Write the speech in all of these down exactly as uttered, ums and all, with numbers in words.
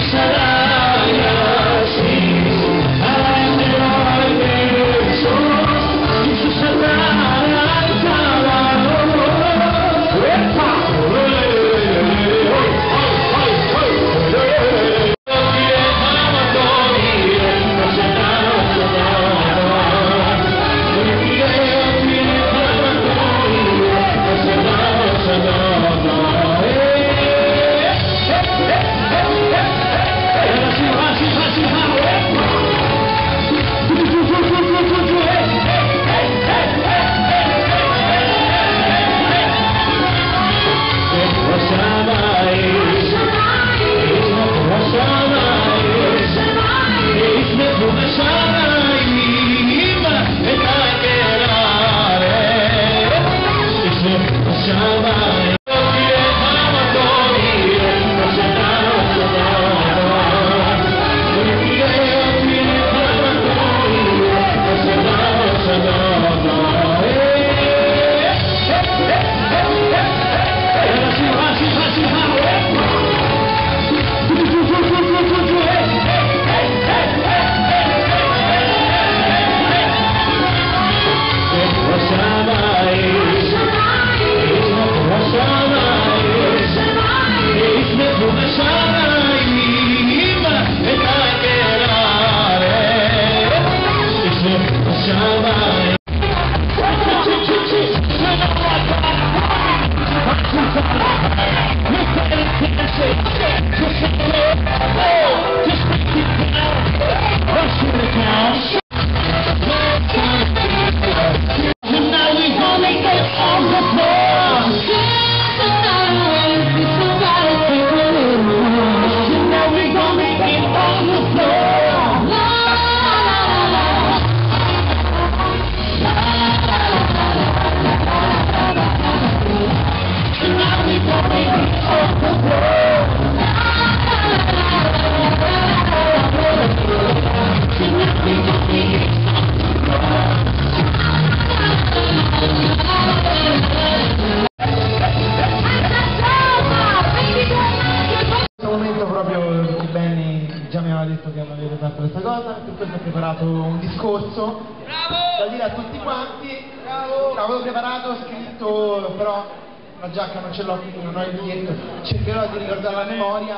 Detto che non avete fatto questa cosa, per questo ho preparato un discorso Bravo! Da dire a tutti quanti. Bravo! L'avevo preparato, scritto, però la giacca non ce l'ho, quindi non ho il biglietto, cercherò di ricordare la memoria,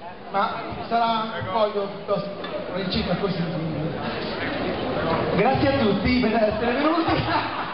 ma sarà un foglio piuttosto rincito così. Grazie a tutti per essere venuti.